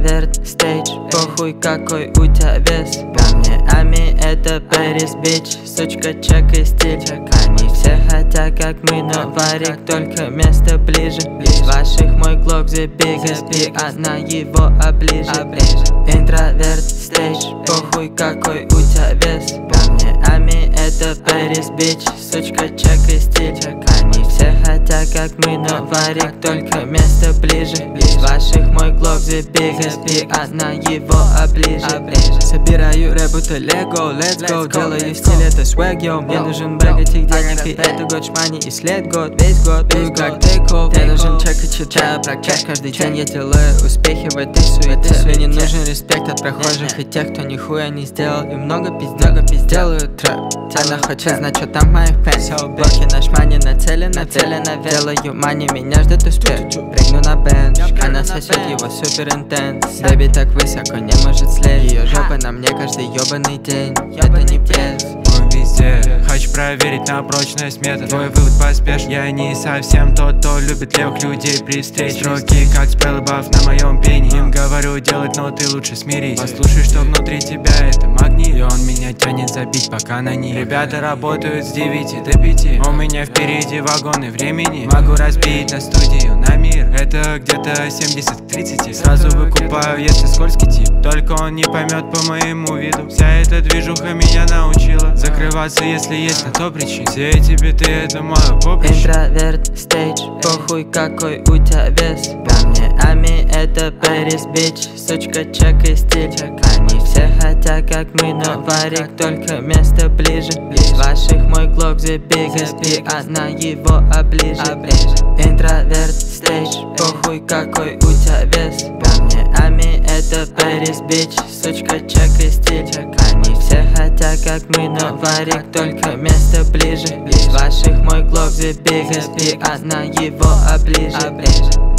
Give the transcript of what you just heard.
Интроверт, стейдж, похуй какой у тебя вес. По мне Ами это Пэрис, бич, сучка, чекай стиль. Они все хотят как мы, но варик только место ближе. Из ваших мой глок the biggest, и она его оближет. Интроверт, стейдж, похуй какой у тебя вес. По мне Ами это Пэрис, бич, сучка, чекай стиль. Они все хотят как мы, но варик только место ближе. Из ваших мой глок the biggest, и она его оближет. Собираю рэп будто лего, let's go. Делаю стиль, это swag, yo. Мне нужен бэк этих денег, и это год шмани, и след год, весь год. Дую как тейк-офф. Мне нужен чек и читаю про кэш. Каждый день я делаю успехи в этой суете. Мне не нужен респект от прохожих и тех, кто нихуя не сделал. И много пиздел, делаю трэп. Она хочет знать, что там в моих пенсах. Блоки на шмане нацелена, делаю мани, меня ждет успех. Прыгну на бенч, она сосет его супер интенс. Бэби так высоко не может слезть. Ее жопа на мне каждый ёбаный день. Это не пресс. Мы везде. Хочу проверить на прочность метод. Твой вывод поспешен. Я не совсем тот, кто любит левых людей при встрече. Строки как спелл баф на моем пене. Им говорю делать, но ты лучше смирись. Послушай, что внутри тебя это магнит, и он меня тянет забить пока на ней. Ребята работают с 9 до 5. У меня впереди вагоны времени. Могу разбить на студию на мир. Это где-то 70 к 30. Сразу выкупаю, если скользкий тип. Только он не поймет по моему виду. Вся эта движуха меня научила закрываться, если есть на то причин. Все эти биты это мое поприще. Интроверт, стейдж, похуй какой у тебя вес. По мне Ами это Пэрис, бич, сучка, чекай стиль. Они все хотят как мы, но варик только место ближе. Из ваших мой глок the biggest, и она его оближет. Интроверт, стейдж, похуй какой у тебя вес. По мне Ами это Пэрис, бич, сучка, чекай стиль. Они все хотят как мы, но варик только место ближе. Из ваших мой глок the biggest, и она его оближет.